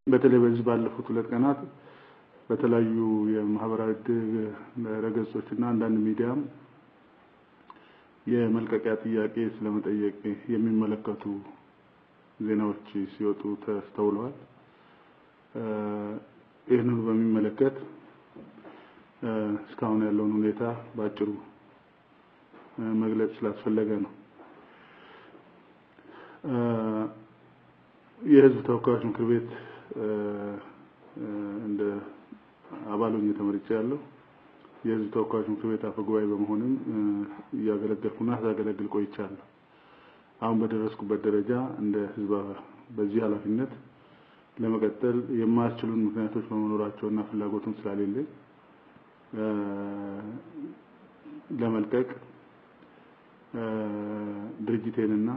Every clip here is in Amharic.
በተለይ በዚህ ባለፉት 2 ቀናት በተለያዩ የማህበራዊ ድረገጾችና አንዳንድ ሚዲያም የመልቀቂያ ጥያቄ ስለመጠየቅ የሚመለከቱ ዜናዎች ሲወጡ ተስተውለዋል። ይህንን በሚመለከት እስካሁን ያለውን ሁኔታ ባጭሩ መግለጽ ስላስፈለገ ነው። የህዝብ ተወካዮች ምክር ቤት እንደ አባሎኝ ተመርጫለሁ። የህዝብ ተወካዮች ምክር ቤት አፈ ጉባኤ በመሆንም ያገለገልኩና ያገለግል ቆይቻለሁ። አሁን በደረስኩበት ደረጃ እንደ ህዝብ በዚህ ኃላፊነት ለመቀጠል የማያስችሉን ምክንያቶች በመኖራቸውና ፍላጎቱም ስላሌለኝ ለመልቀቅ ድርጅቴንና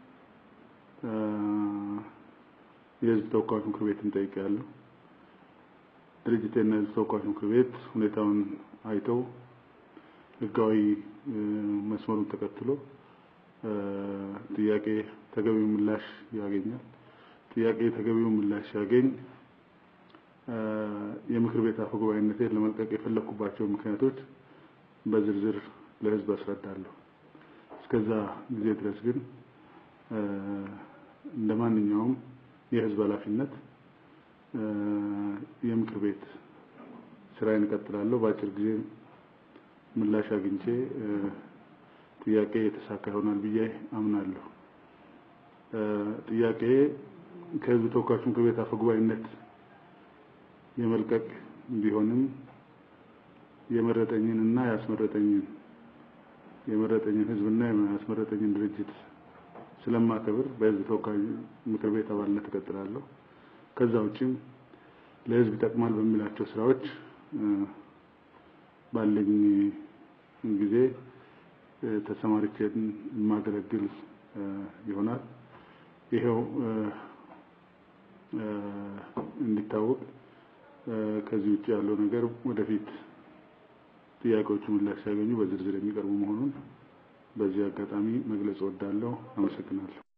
የህዝብ ተወካዮች ምክር ቤትን ጠይቄያለሁ። ድርጅቴና የህዝብ ተወካዮች ምክር ቤት ሁኔታውን አይተው ህጋዊ መስመሩን ተከትሎ ጥያቄ ተገቢው ምላሽ ያገኛል። ጥያቄ ተገቢው ምላሽ ያገኝ የምክር ቤት አፈ ጉባኤነቴን ለመልቀቅ የፈለኩባቸው ምክንያቶች በዝርዝር ለህዝብ አስረዳለሁ። እስከዛ ጊዜ ድረስ ግን እንደማንኛውም የህዝብ ኃላፊነት የምክር ቤት ስራዬን እቀጥላለሁ። በአጭር ጊዜ ምላሽ አግኝቼ ጥያቄ የተሳካ ይሆናል ብዬ አምናለሁ። ጥያቄ ከህዝብ ተወካዮች ምክር ቤት አፈ ጉባኤነት የመልቀቅ ቢሆንም የመረጠኝንና የመረጠኝን ህዝብና ያስመረጠኝን ድርጅት ስለማከብር በህዝብ ተወካዮች ምክር ቤት አባልነት እቀጥላለሁ። ከዛ ውጪም ለህዝብ ይጠቅማል በሚላቸው ስራዎች ባለኝ ጊዜ ተሰማርቼ ማገለግል ይሆናል። ይሄው እንዲታወቅ ከዚህ ውጪ ያለው ነገር ወደፊት ጥያቄዎቹ ምላሽ ሲያገኙ በዝርዝር የሚቀርቡ መሆኑን በዚህ አጋጣሚ መግለጽ እወዳለሁ። አመሰግናለሁ።